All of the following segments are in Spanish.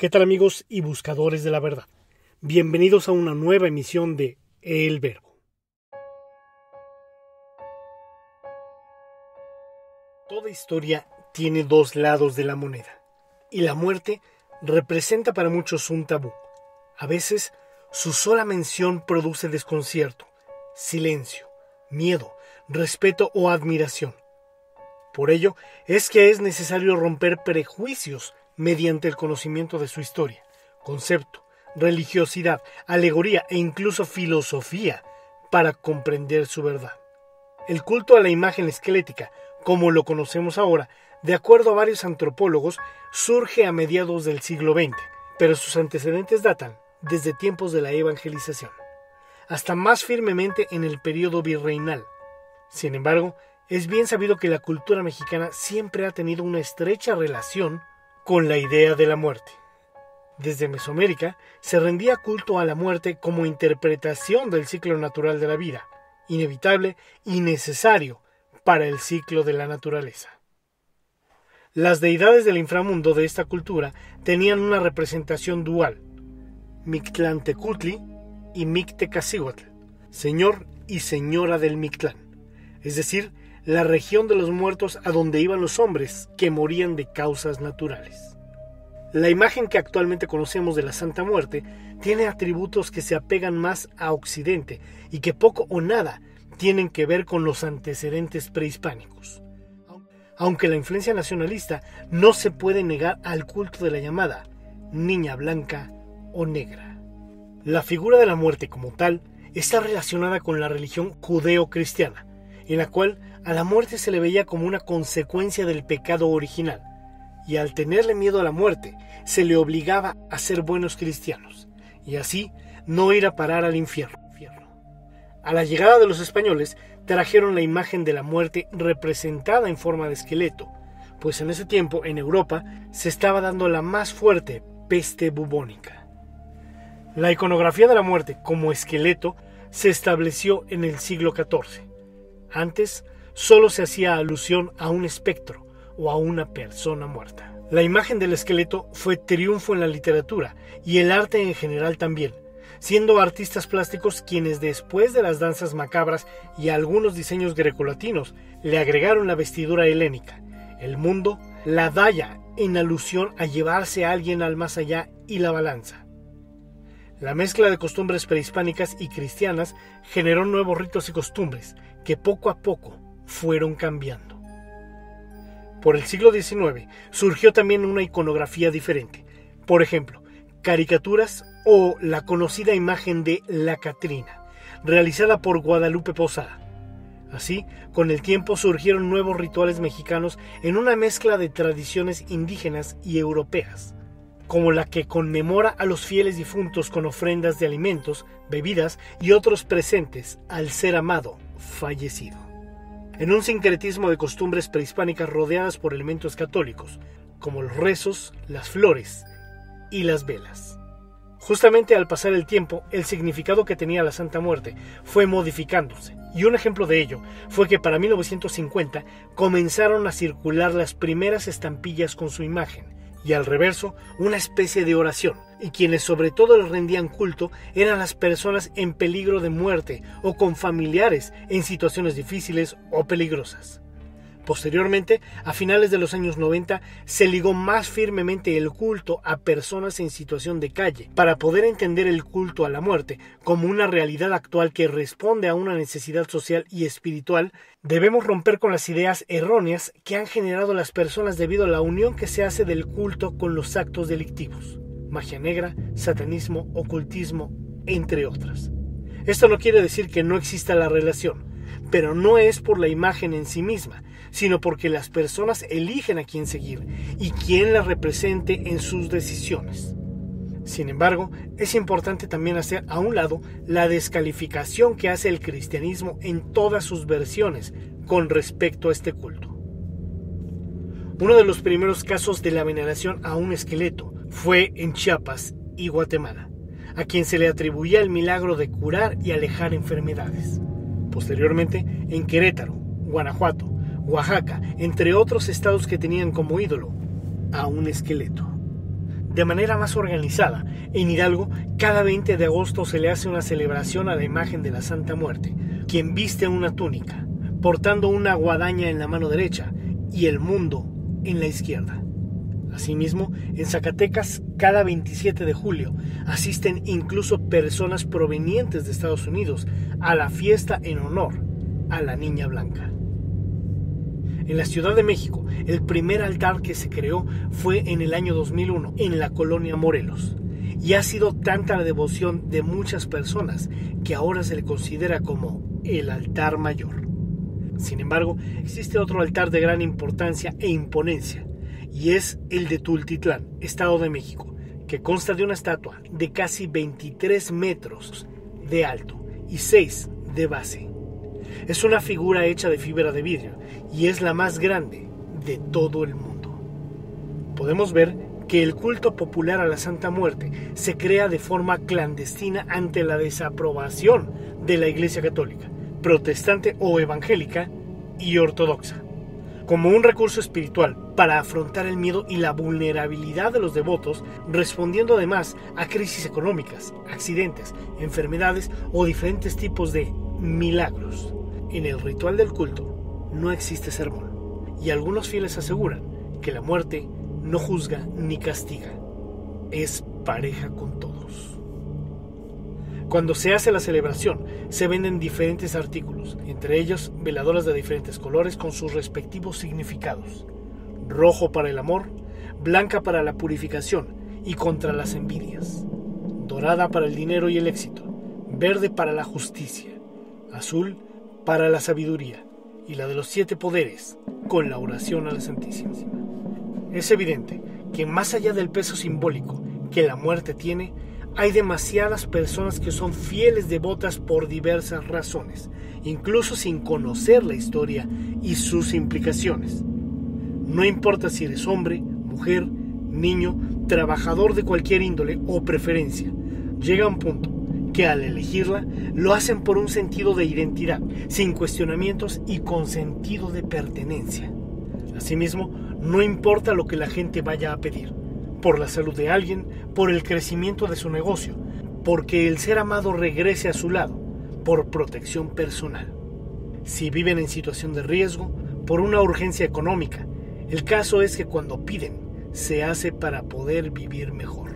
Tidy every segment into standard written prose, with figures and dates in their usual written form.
¿Qué tal amigos y buscadores de la verdad? Bienvenidos a una nueva emisión de El Verbo. Toda historia tiene dos lados de la moneda, y la muerte representa para muchos un tabú. A veces, su sola mención produce desconcierto, silencio, miedo, respeto o admiración. Por ello, es que es necesario romper prejuicios mediante el conocimiento de su historia, concepto, religiosidad, alegoría e incluso filosofía para comprender su verdad. El culto a la imagen esquelética, como lo conocemos ahora, de acuerdo a varios antropólogos, surge a mediados del siglo XX, pero sus antecedentes datan desde tiempos de la evangelización, hasta más firmemente en el período virreinal. Sin embargo, es bien sabido que la cultura mexicana siempre ha tenido una estrecha relación con la idea de la muerte. Desde Mesoamérica se rendía culto a la muerte como interpretación del ciclo natural de la vida, inevitable y necesario para el ciclo de la naturaleza. Las deidades del inframundo de esta cultura tenían una representación dual: Mictlantecutli y Mictecacihuatl, señor y señora del Mictlán, es decir, la región de los muertos a donde iban los hombres que morían de causas naturales. La imagen que actualmente conocemos de la Santa Muerte tiene atributos que se apegan más a Occidente y que poco o nada tienen que ver con los antecedentes prehispánicos. Aunque la influencia nacionalista no se puede negar al culto de la llamada niña blanca o negra. La figura de la muerte como tal está relacionada con la religión judeo-cristiana, en la cual a la muerte se le veía como una consecuencia del pecado original, y al tenerle miedo a la muerte, se le obligaba a ser buenos cristianos, y así no ir a parar al infierno. A la llegada de los españoles, trajeron la imagen de la muerte representada en forma de esqueleto, pues en ese tiempo en Europa se estaba dando la más fuerte peste bubónica. La iconografía de la muerte como esqueleto se estableció en el siglo XIV. Antes, solo se hacía alusión a un espectro o a una persona muerta. La imagen del esqueleto fue triunfo en la literatura y el arte en general también, siendo artistas plásticos quienes después de las danzas macabras y algunos diseños grecolatinos le agregaron la vestidura helénica, el mundo, la daya en alusión a llevarse a alguien al más allá y la balanza. La mezcla de costumbres prehispánicas y cristianas generó nuevos ritos y costumbres que poco a poco fueron cambiando. Por el siglo XIX surgió también una iconografía diferente. Por ejemplo, caricaturas o la conocida imagen de la Catrina, realizada por Guadalupe Posada. Así, con el tiempo surgieron nuevos rituales mexicanos en una mezcla de tradiciones indígenas y europeas, como la que conmemora a los fieles difuntos con ofrendas de alimentos, bebidas y otros presentes al ser amado fallecido. En un sincretismo de costumbres prehispánicas rodeadas por elementos católicos, como los rezos, las flores y las velas. Justamente al pasar el tiempo, el significado que tenía la Santa Muerte fue modificándose, y un ejemplo de ello fue que para 1950 comenzaron a circular las primeras estampillas con su imagen, y al reverso una especie de oración, y quienes sobre todo les rendían culto eran las personas en peligro de muerte o con familiares en situaciones difíciles o peligrosas. Posteriormente, a finales de los años 90, se ligó más firmemente el culto a personas en situación de calle, para poder entender el culto a la muerte como una realidad actual que responde a una necesidad social y espiritual. Debemos romper con las ideas erróneas que han generado las personas debido a la unión que se hace del culto con los actos delictivos, magia negra, satanismo, ocultismo, entre otras. Esto no quiere decir que no exista la relación, pero no es por la imagen en sí misma, sino porque las personas eligen a quién seguir y quién la represente en sus decisiones. Sin embargo, es importante también hacer a un lado la descalificación que hace el cristianismo en todas sus versiones con respecto a este culto. Uno de los primeros casos de la veneración a un esqueleto fue en Chiapas y Guatemala, a quien se le atribuía el milagro de curar y alejar enfermedades. Posteriormente, en Querétaro, Guanajuato, Oaxaca, entre otros estados que tenían como ídolo a un esqueleto. de manera más organizada. En Hidalgo, cada 20 de agosto se le hace una celebración a la imagen de la Santa Muerte, quien viste una túnica, portando una guadaña en la mano derecha y el mundo en la izquierda. Asimismo, en Zacatecas, cada 27 de julio asisten incluso personas provenientes de Estados Unidos a la fiesta en honor a la Niña Blanca. En la Ciudad de México, el primer altar que se creó fue en el año 2001 en la colonia Morelos, y ha sido tanta la devoción de muchas personas que ahora se le considera como el altar mayor. Sin embargo, existe otro altar de gran importancia e imponencia, y es el de Tultitlán, Estado de México, que consta de una estatua de casi 23 metros de alto y 6 de base. Es una figura hecha de fibra de vidrio y es la más grande de todo el mundo. Podemos ver que el culto popular a la Santa Muerte se crea de forma clandestina ante la desaprobación de la Iglesia Católica, protestante o evangélica y ortodoxa, como un recurso espiritual para afrontar el miedo y la vulnerabilidad de los devotos, respondiendo además a crisis económicas, accidentes, enfermedades o diferentes tipos de milagros. En el ritual del culto no existe sermón, y algunos fieles aseguran que la muerte no juzga ni castiga, es pareja con todos. Cuando se hace la celebración, se venden diferentes artículos, entre ellos veladoras de diferentes colores con sus respectivos significados: rojo para el amor, blanca para la purificación y contra las envidias, dorada para el dinero y el éxito, verde para la justicia, azul para la sabiduría y la de los 7 poderes con la oración a la Santísima. Es evidente que más allá del peso simbólico que la muerte tiene, hay demasiadas personas que son fieles devotas por diversas razones, incluso sin conocer la historia y sus implicaciones. No importa si eres hombre, mujer, niño, trabajador de cualquier índole o preferencia, llega un punto que al elegirla lo hacen por un sentido de identidad, sin cuestionamientos y con sentido de pertenencia. Asimismo, no importa lo que la gente vaya a pedir, por la salud de alguien, por el crecimiento de su negocio, porque el ser amado regrese a su lado, por protección personal. Si viven en situación de riesgo, por una urgencia económica, el caso es que cuando piden, se hace para poder vivir mejor.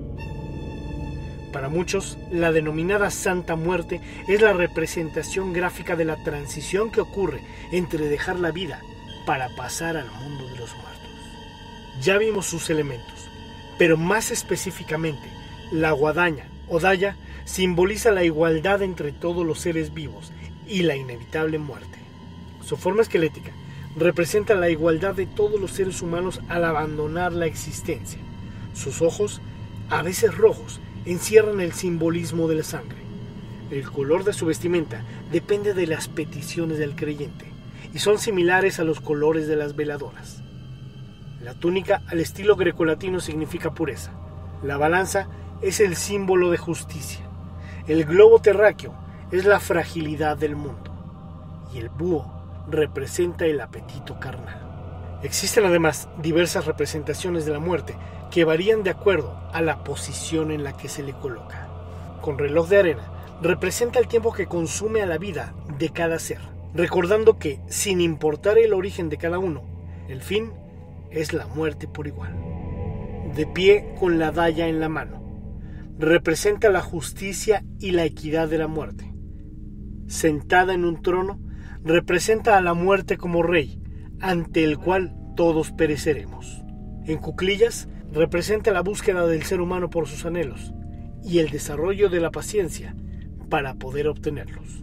Para muchos, la denominada Santa Muerte es la representación gráfica de la transición que ocurre entre dejar la vida para pasar al mundo de los muertos. Ya vimos sus elementos, pero más específicamente, la guadaña o daya simboliza la igualdad entre todos los seres vivos y la inevitable muerte. Su forma esquelética representa la igualdad de todos los seres humanos al abandonar la existencia. Sus ojos, a veces rojos, encierran el simbolismo de la sangre. El color de su vestimenta depende de las peticiones del creyente y son similares a los colores de las veladoras. La túnica al estilo grecolatino significa pureza. La balanza es el símbolo de justicia. El globo terráqueo es la fragilidad del mundo. Y el búho representa el apetito carnal. Existen además diversas representaciones de la muerte que varían de acuerdo a la posición en la que se le coloca. Con reloj de arena representa el tiempo que consume a la vida de cada ser, recordando que, sin importar el origen de cada uno, el fin es la muerte por igual. De pie con la daya en la mano, representa la justicia y la equidad de la muerte. Sentada en un trono, representa a la muerte como rey, ante el cual todos pereceremos. En cuclillas, representa la búsqueda del ser humano por sus anhelos y el desarrollo de la paciencia para poder obtenerlos.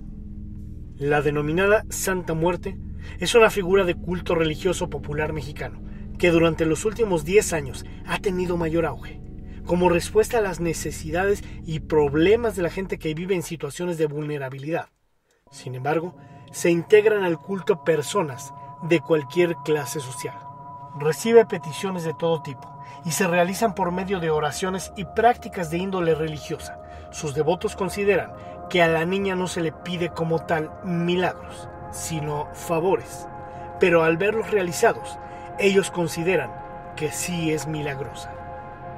La denominada Santa Muerte es una figura de culto religioso popular mexicano que durante los últimos 10 años ha tenido mayor auge, como respuesta a las necesidades y problemas de la gente que vive en situaciones de vulnerabilidad. Sin embargo, se integran al culto personas de cualquier clase social. Recibe peticiones de todo tipo y se realizan por medio de oraciones y prácticas de índole religiosa. Sus devotos consideran que a la niña no se le pide como tal milagros, sino favores, pero al verlos realizados, ellos consideran que sí es milagrosa.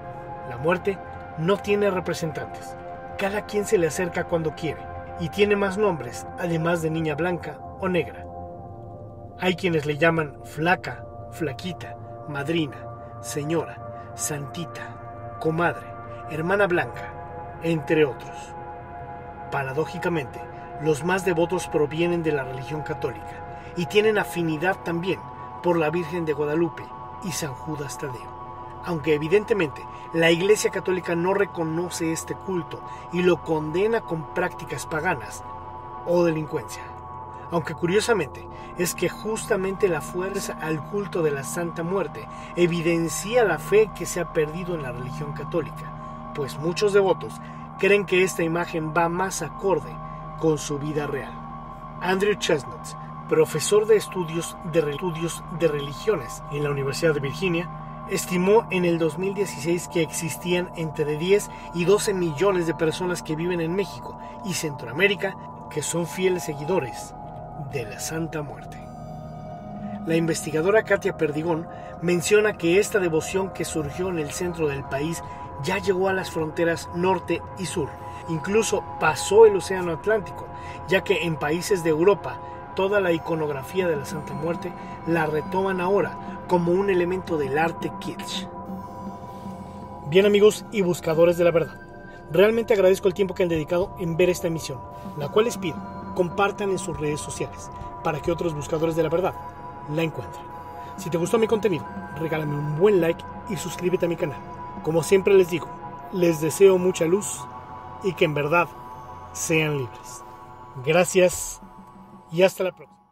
La muerte no tiene representantes. Cada quien se le acerca cuando quiere y tiene más nombres, además de niña blanca o negra. Hay quienes le llaman flaca, flaquita, madrina, señora, santita, comadre, hermana blanca, entre otros. Paradójicamente, los más devotos provienen de la religión católica y tienen afinidad también por la Virgen de Guadalupe y San Judas Tadeo, aunque evidentemente la Iglesia Católica no reconoce este culto y lo condena con prácticas paganas o delincuencia. Aunque curiosamente es que justamente la fuerza al culto de la Santa Muerte evidencia la fe que se ha perdido en la religión católica, pues muchos devotos creen que esta imagen va más acorde con su vida real. Andrew Chestnut, profesor de estudios de religiones en la Universidad de Virginia, estimó en el 2016 que existían entre 10 y 12 millones de personas que viven en México y Centroamérica que son fieles seguidores de la Santa Muerte. La investigadora Katia Perdigón menciona que esta devoción que surgió en el centro del país ya llegó a las fronteras norte y sur, incluso pasó el Océano Atlántico, ya que en países de Europa toda la iconografía de la Santa Muerte la retoman ahora como un elemento del arte kitsch. Bien, amigos y buscadores de la verdad, realmente agradezco el tiempo que han dedicado en ver esta emisión, la cual les pido compartan en sus redes sociales para que otros buscadores de la verdad la encuentren. Si te gustó mi contenido, regálame un buen like y suscríbete a mi canal. Como siempre les digo, les deseo mucha luz y que en verdad sean libres. Gracias y hasta la próxima.